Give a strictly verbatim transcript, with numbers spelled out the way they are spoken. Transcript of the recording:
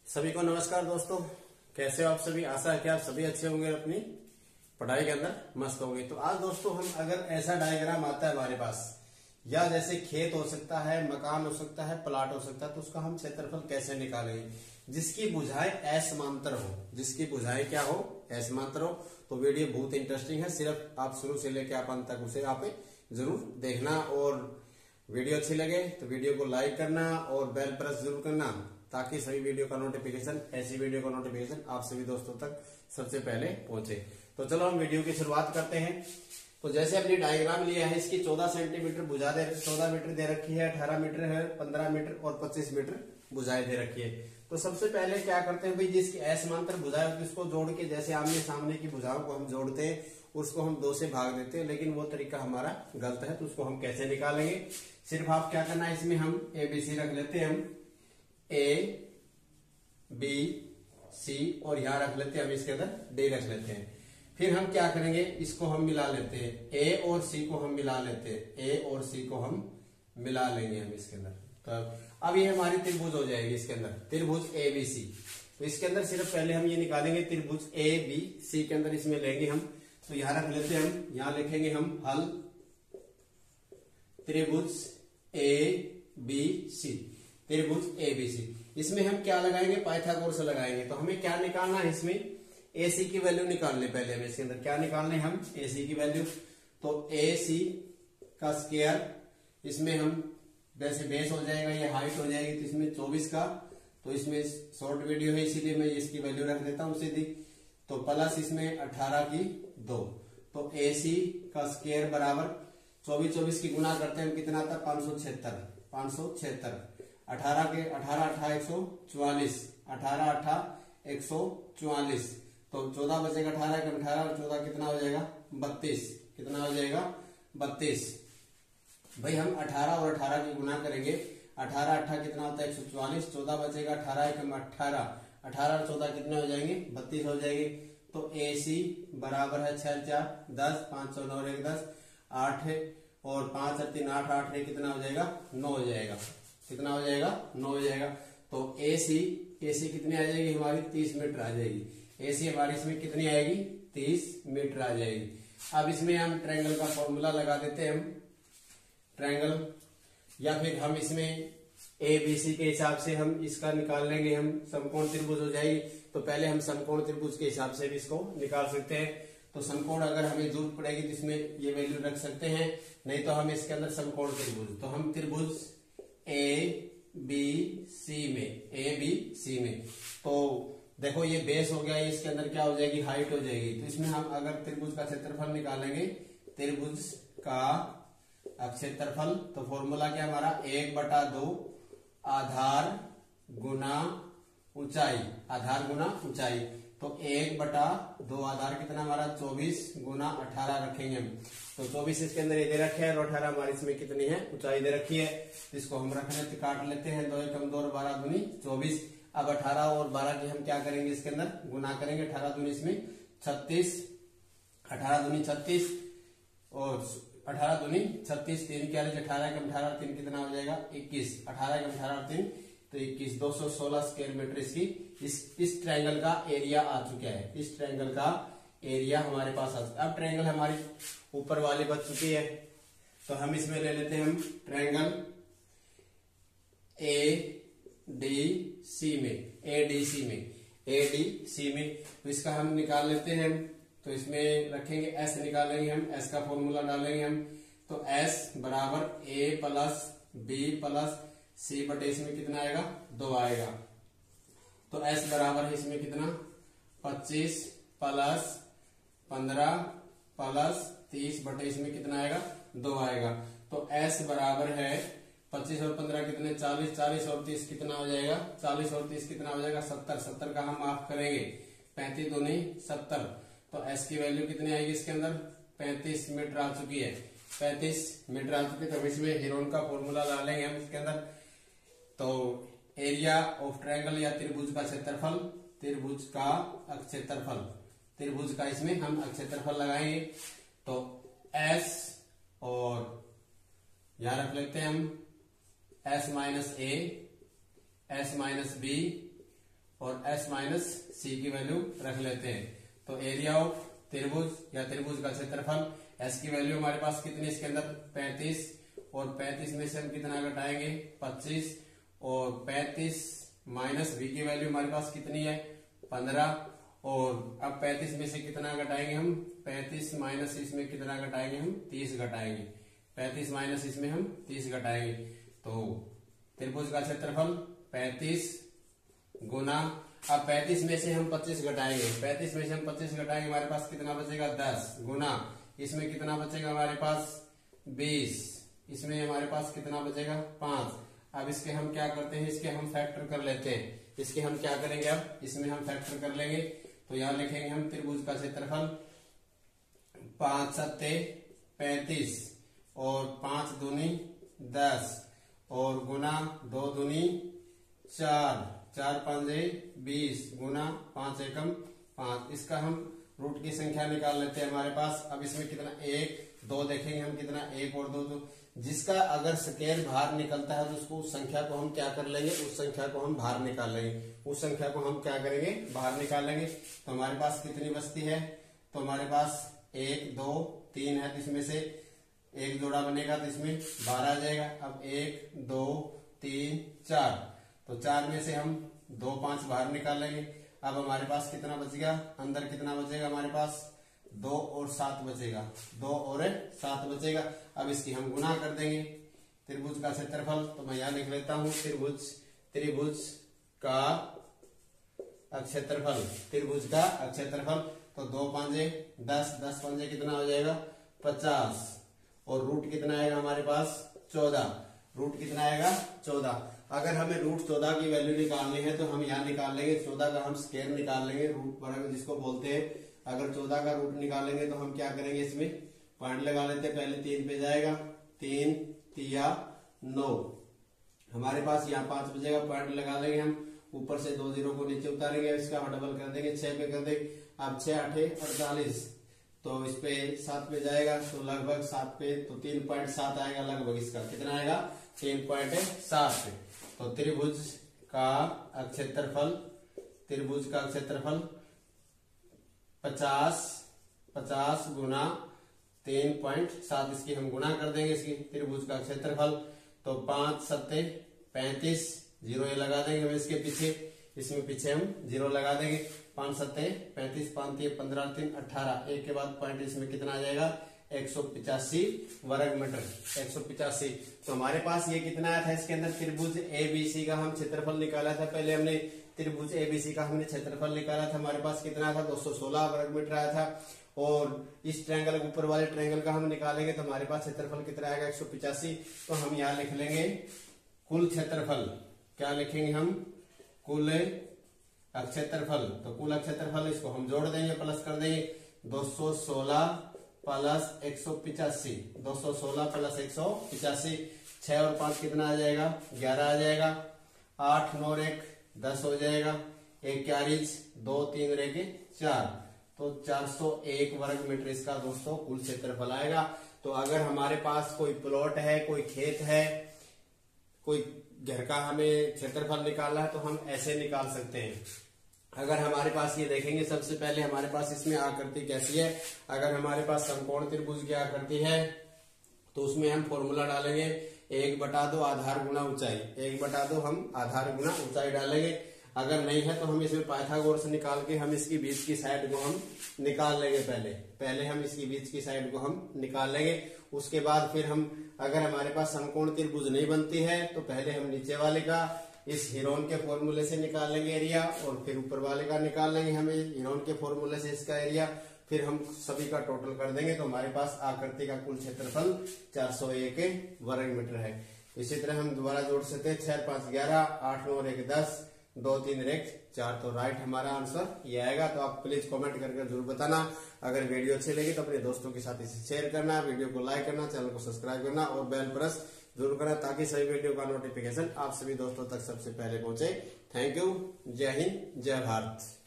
सभी को नमस्कार दोस्तों, कैसे हो आप सभी। आशा है कि आप सभी अच्छे होंगे, अपनी पढ़ाई के अंदर मस्त होंगे। तो आज दोस्तों हम अगर ऐसा डायग्राम आता है हमारे पास, या जैसे खेत हो सकता है, मकान हो सकता है, प्लाट हो सकता है, तो उसका हम क्षेत्रफल कैसे निकालेंगे जिसकी भुजाएं असमांतर हो। जिसकी भुजाएं क्या हो, असमांतर हो। तो वीडियो बहुत इंटरेस्टिंग है, सिर्फ आप शुरू से लेकर आप अंत तक उसे आप जरूर देखना। और वीडियो अच्छी लगे तो वीडियो को लाइक करना और बेल प्रेस जरूर करना, ताकि सभी वीडियो का नोटिफिकेशन, ऐसी वीडियो का नोटिफिकेशन आप सभी दोस्तों तक सबसे पहले पहुंचे। तो चलो हम वीडियो की शुरुआत करते हैं। तो जैसे अपनी डायग्राम लिया है, इसकी चौदह सेंटीमीटर भुजा दे चौदह मीटर दे रखी है, अठारह मीटर है, पंद्रह मीटर और पच्चीस मीटर भुजाएं दे रखी है। तो सबसे पहले क्या करते हैं भाई, जिसकी असमांतर भुजाएं होती है उसको जोड़ के, जैसे आमने सामने की भुजाओं को हम जोड़ते हैं, उसको हम दो से भाग देते हैं, लेकिन वो तरीका हमारा गलत है। तो उसको हम कैसे निकालेंगे, सिर्फ आप क्या करना है, इसमें हम ए बी सी रख लेते हैं, हम ए बी सी और यहां रख लेते हैं, हम इसके अंदर डी रख लेते हैं। फिर हम क्या करेंगे, इसको हम मिला लेते हैं, ए और सी को हम मिला लेते हैं, ए और सी को हम मिला लेंगे हम इसके अंदर। तो अब ये हमारी त्रिभुज हो जाएगी इसके अंदर, त्रिभुज ए बी सी। तो इसके अंदर सिर्फ पहले हम ये निकालेंगे, त्रिभुज ए बी सी के अंदर इसमें लेंगे हम। तो यहां रख लेते हैं हम, यहां लिखेंगे हम हल त्रिभुज ए बी सी, त्रिभुज ए बी सी। इसमें हम क्या लगाएंगे, पाइथागोरस लगाएंगे। तो हमें क्या निकालना है, इसमें ए सी की वैल्यू निकालने, पहले हमें इसके अंदर क्या निकालने हम, ए सी की वैल्यू। तो ए सी का स्क्वायर, इसमें हम वैसे बेस हो जाएगा, ये हाइट हो जाएगी, तो इसमें चौबीस का, तो इसमें शॉर्ट वीडियो है इसीलिए मैं इसकी वैल्यू रख देता हूं सीधी। तो प्लस इसमें अठारह की दो, तो ए सी का स्क्वायर बराबर चौबीस चौबीस की गुना करते हैं, कितना आता है, पांच सौ छिहत्तर पांच सौ छिहत्तर अठारह के अठारह अठारह एक सौ चौवालीस, अठारह अठारह एक सौ चौवालीस। तो चौदह बचेगा, अठारह के अठारह और चौदह कितना हो जाएगा, बत्तीस। कितना हो जाएगा, बत्तीस। भाई हम अठारह और अठारह की गुना करेंगे, अठारह अठारह कितना होता है, एक सौ चौवालीस। चौदह बचेगा, अठारह एक अठारह, अठारह और चौदह कितने हो जाएंगे, बत्तीस हो जाएंगे। तो ए सी बराबर है छह चार दस, पांच सौ नौ एक दस, आठ और पांच और तीन आठ, आठ कितना हो जाएगा, नौ हो जाएगा। कितना हो जाएगा, नौ हो जाएगा। तो ए सी ए सी कितनी आ जाएगी हमारी, तीस मीटर आ जाएगी। ए सी हमारी इसमें कितनी आएगी, तीस मीटर आ जाएगी। अब इसमें हम ट्रायंगल का फॉर्मूला लगा देते हैं, हम ट्रायंगल, या फिर हम इसमें ए बी सी के हिसाब से हम इसका निकाल लेंगे, हम समकोण त्रिभुज हो जाएगी। तो पहले हम समकोण त्रिभुज के हिसाब से भी इसको निकाल सकते हैं। तो समकोण अगर हमें जरूरत पड़ेगी तो इसमें ये वैल्यू रख सकते हैं, नहीं तो हम इसके अंदर समकोण त्रिभुज, तो हम त्रिभुज ए बी सी में, ए बी सी में, तो देखो ये बेस हो गया, इसके अंदर क्या हो जाएगी, हाइट हो जाएगी। तो इसमें हम अगर त्रिभुज का क्षेत्रफल निकालेंगे, त्रिभुज का क्षेत्रफल, तो फॉर्मूला क्या हमारा, एक बटा दो आधार गुना ऊंचाई, आधार गुना ऊंचाई। तो एक बटा दो आधार कितना हमारा, चौबीस गुना अठारह रखेंगे हम। तो चौबीस इसके अंदर ये दे रखे हैं, और अठारह हमारी इसमें कितनी है, ऊंचाई दे रखी है। इसको हम रखने काट लेते हैं, दो एकम दो और बारह दूनी चौबीस। अब अठारह और बारह की हम क्या करेंगे, इसके अंदर गुना करेंगे, अठारह दूनी इसमें छत्तीस, अठारह दूनी छत्तीस और अठारह दूनी छत्तीस, तीन क्या लीजिए, अठारह के अठारह तीन कितना हो जाएगा, इक्कीस, अठारह के अठारह तीन तो इक्कीस, दो सौ सोलह स्क्वायर मीटर इसकी इस इस ट्रायंगल का एरिया आ चुका है। इस ट्रायंगल का एरिया हमारे पास आ चुका है। अब ट्रायंगल हमारी ऊपर वाली बच चुकी है, तो हम इसमें ले लेते हैं हम ट्रायंगल ए डी सी में, ए डी सी में, ए डी सी में। तो इसका हम निकाल लेते हैं, तो इसमें रखेंगे एस, निकालेंगे हम, एस का फॉर्मूला डालेंगे हम। तो एस बराबर A plus B plus C बटे इसमें कितना आएगा, दो आएगा। तो एस बराबर है इसमें कितना, पच्चीस प्लस पंद्रह प्लस तीस बटे इसमें कितना आएगा, दो आएगा। तो एस बराबर है पच्चीस और पंद्रह कितने, चालीस, चालीस और तीस कितना हो जाएगा, चालीस और तीस कितना हो जाएगा, सत्तर, सत्तर का हम माफ करेंगे, पैंतीस दूनी सत्तर। तो एस की वैल्यू कितनी आएगी इसके अंदर, पैंतीस मीटर आ चुकी है, पैंतीस मीटर आ चुकी है। तो इसमें हीरोन का फॉर्मूला डालेंगे हम इसके अंदर। तो एरिया ऑफ ट्रायंगल या त्रिभुज का क्षेत्रफल, त्रिभुज का क्षेत्रफल, त्रिभुज का इसमें हम क्षेत्रफल लगाएंगे। तो एस और यहां रख लेते हैं हम S minus A, S minus B और एस माइनस सी की वैल्यू रख लेते हैं। तो एरिया ऑफ त्रिभुज या त्रिभुज का क्षेत्रफल, एस की वैल्यू हमारे पास कितनी, इसके अंदर पैंतीस, और पैंतीस में से हम कितना घटाएंगे, पच्चीस, और पैंतीस माइनस वी की वैल्यू हमारे पास कितनी है, पंद्रह, और अब पैंतीस में से कितना घटाएंगे हम, पैंतीस माइनस इसमें कितना घटाएंगे हम, तीस घटाएंगे, पैंतीस माइनस इसमें हम तीस घटाएंगे। तो त्रिभुज का क्षेत्रफल पैंतीस गुना, अब पैंतीस में से हम पच्चीस घटाएंगे, पैंतीस में से हम पच्चीस घटाएंगे, हमारे पास कितना बचेगा, दस, गुना इसमें कितना बचेगा हमारे पास, बीस, इसमें हमारे पास कितना बचेगा, पांच। अब इसके हम क्या करते हैं, इसके हम फैक्टर कर लेते हैं, इसके हम क्या करेंगे, अब इसमें हम फैक्टर कर लेंगे। तो यहां लिखेंगे हम त्रिभुज का क्षेत्रफल पांच सत्ते पैंतीस, और पांच दूनी दस, और गुना दो दूनी चार, चार पांचे बीस, गुना पांच एकम पांच। इसका हम रूट की संख्या निकाल लेते हैं हमारे पास। अब इसमें कितना, एक, दो देखेंगे हम कितना, एक और दो, दो, जिसका अगर स्केल बाहर निकलता है तो उसको उस संख्या को हम क्या कर लेंगे, उस संख्या को हम बाहर निकाल लेंगे, उस संख्या को हम क्या करेंगे, बाहर निकाल लेंगे। तो हमारे पास कितनी बचती है, तो हमारे पास एक, दो, तीन है, तो इसमें से एक जोड़ा बनेगा तो इसमें बारह आ जाएगा। अब एक, दो, तीन, चार, तो चार में से हम दो पांच बाहर निकाल लेंगे। अब हमारे पास कितना बच गया, अंदर कितना बचेगा हमारे पास, दो और सात बचेगा, दो और सात बचेगा। अब इसकी हम गुना कर देंगे, त्रिभुज का क्षेत्रफल, तो मैं यहां लिख लेता हूं त्रिभुज, त्रिभुज का क्षेत्रफल, त्रिभुज का क्षेत्रफल। तो दो पांचे दस, दस पांचे कितना हो जाएगा, पचास, और रूट कितना आएगा हमारे पास, चौदह, रूट कितना आएगा, चौदह। अगर हमें रूट चौदह की वैल्यू निकालनी है तो हम यहाँ निकाल लेंगे, चौदह का हम स्क्वायर निकाल लेंगे, रूट बराबर जिसको बोलते हैं। अगर चौदह का रूट निकालेंगे तो हम क्या करेंगे, इसमें पॉइंट लगा लेते हैं, पहले तीन पे जाएगा, तीन तिया नौ, हमारे पास यहाँ पांच बचेगा, पॉइंट लगा लेंगे हम, ऊपर से दो जीरो को नीचे उतारेंगे, इसका डबल कर देंगे, छह पे कर देंगे। अब छह आठे अड़तालीस, तो इस पे सात पे जाएगा, तो लगभग सात पे, तो तीन पॉइंट सात आएगा लगभग, इसका कितना आएगा, तीन पॉइंट सात पे। तो त्रिभुज का क्षेत्रफल, त्रिभुज का क्षेत्रफल पचास, पचास गुना तीन पॉइंट सात, इसकी हम गुना कर देंगे, इसकी त्रिभुज का क्षेत्रफल। तो पांच सत्ते पैंतीस, जीरो ये लगा देंगे हम इसके पीछे, इसमें पीछे हम जीरो लगा देंगे, पांच सत्ते पैंतीस, पांच तीन पंद्रह, तीन अठारह, एक के बाद पॉइंट, इसमें कितना आ जाएगा, एक सौ पिचासी वर्ग मीटर, एक सौ पिचासी। तो हमारे पास ये कितना आया था, इसके अंदर त्रिभुज एबीसी का हम क्षेत्रफल निकाला था, पहले हमने त्रिभुज एबीसी का हमने क्षेत्रफल निकाला था, हमारे पास कितना था, दो सौ सोलह वर्ग मीटर आया था। और इस ट्रायंगल, ऊपर वाले ट्रायंगल का हम निकालेंगे तो हमारे पास क्षेत्रफल कितना आएगा, एक सौ पिचासी। तो हम यहाँ लिख लेंगे कुल क्षेत्रफल, क्या लिखेंगे हम, कुल क्षेत्रफल। तो कुल क्षेत्रफल इसको हम जोड़ देंगे, प्लस कर देंगे, दो सौ सोलह प्लस एक सौ पिचासी, दो सौ सोलह प्लस एक सौ पिचासी, छह और पांच कितना आ जाएगा, ग्यारह आ जाएगा, आठ नौ एक दस हो जाएगा, एक ग्यारह, दो तीन रेखे चार, तो चार सौ एक वर्ग मीटर इसका दोस्तों कुल क्षेत्रफल आएगा। तो अगर हमारे पास कोई प्लॉट है, कोई खेत है, कोई घर का हमें क्षेत्रफल निकालना है तो हम ऐसे निकाल सकते हैं। अगर हमारे पास ये देखेंगे, सबसे पहले हमारे पास इसमें आकृति कैसी है, अगर हमारे पास समकोण त्रिभुज की आकृति है तो उसमें हम फॉर्मूला डालेंगे, एक बटा दो आधार गुना ऊंचाई, एक बटा दो हम आधार गुना ऊंचाई डालेंगे। अगर नहीं है तो हम इसमें पाइथागोरस निकाल के हम इसकी बीच की साइड को हम निकाल लेंगे, पहले पहले हम इसकी बीच की साइड को हम निकाल लेंगे। उसके बाद फिर हम, अगर हमारे पास समकोण त्रिभुज नहीं बनती है तो पहले हम नीचे वाले का इस हिरोन के फॉर्मूले से निकाल लेंगे एरिया, और फिर ऊपर वाले का निकाल लेंगे हमें हिरोन के फॉर्मूले से इसका एरिया, फिर हम सभी का टोटल कर देंगे। तो हमारे पास आकृति का कुल क्षेत्रफल चार सौ एक वर्ग मीटर है। इसी तरह हम दोबारा जोड़ सकते हैं, छह पांच ग्यारह, आठ नौ एक दस, दो तीन रेख चार, तो राइट हमारा आंसर ये आएगा। तो आप प्लीज कमेंट करके जरूर बताना। अगर वीडियो अच्छी लगी तो अपने दोस्तों के साथ इसे शेयर करना, वीडियो को लाइक करना, चैनल को सब्सक्राइब करना और बेल प्रेस जरूर करना, ताकि सभी वीडियो का नोटिफिकेशन आप सभी दोस्तों तक सबसे पहले पहुंचे। थैंक यू, जय हिंद, जय भारत।